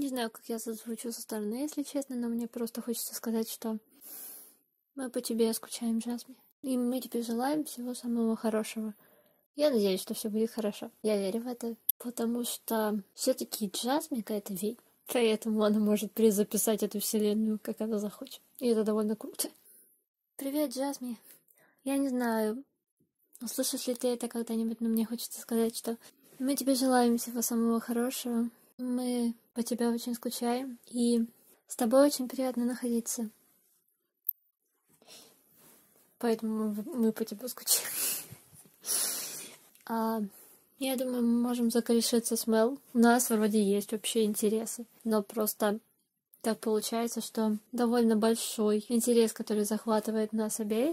знаю, как я зазвучу со стороны, если честно, но мне просто хочется сказать, что мы по тебе скучаем, Джасми. И мы тебе желаем всего самого хорошего. Я надеюсь, что все будет хорошо. Я верю в это, потому что все-таки Джасми какая-то ведьма. Поэтому она может перезаписать эту вселенную, как она захочет. И это довольно круто. Привет, Джасми. Я не знаю, услышишь ли ты это когда-нибудь, но мне хочется сказать, что мы тебе желаем всего самого хорошего. Мы по тебе очень скучаем, и с тобой очень приятно находиться. Поэтому мы по тебе скучаем. Я думаю, мы можем закорешиться с Мел. У нас вроде есть общие интересы, но просто так получается, что довольно большой интерес, который захватывает нас обеих,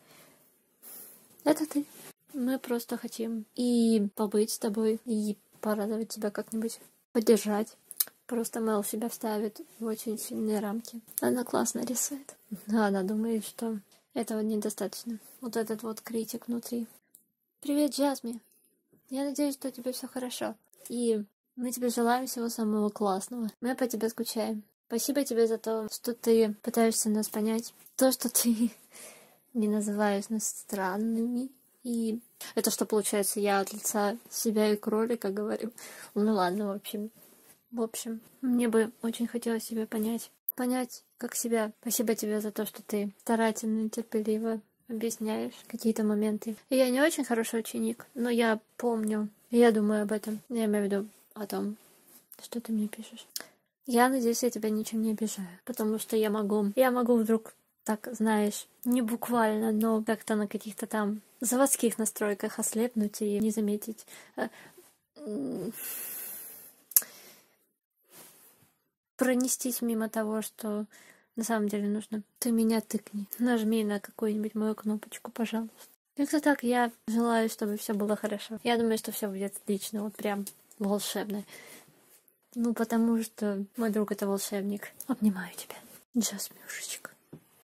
это ты. Мы просто хотим и побыть с тобой, и порадовать тебя как-нибудь, поддержать. Просто Мел себя ставит в очень сильные рамки. Она классно рисует. Но она думает, что этого недостаточно. Вот этот вот критик внутри. Привет, Джасми. Я надеюсь, что у тебя все хорошо. И мы тебе желаем всего самого классного. Мы по тебе скучаем. Спасибо тебе за то, что ты пытаешься нас понять. То, что ты не называешь нас странными. И это что получается, я от лица себя и кролика говорю. Ну ладно, в общем, мне бы очень хотелось тебя понять. Понять, как себя. Спасибо тебе за то, что ты старательно и терпеливо объясняешь какие-то моменты. И я не очень хороший ученик, но я помню, и я думаю об этом. Я имею в виду о том, что ты мне пишешь. Я надеюсь, я тебя ничем не обижаю, потому что я могу вдруг, так, знаешь, не буквально, но как-то на каких-то там заводских настройках ослепнуть и не заметить. Пронестись мимо того, что на самом деле нужно. Ты меня тыкни. Нажми на какую-нибудь мою кнопочку, пожалуйста. Как-то так, я желаю, чтобы все было хорошо. Я думаю, что все будет отлично, вот прям волшебно. Ну, потому что мой друг — это волшебник. Обнимаю тебя, Джасмюшечка.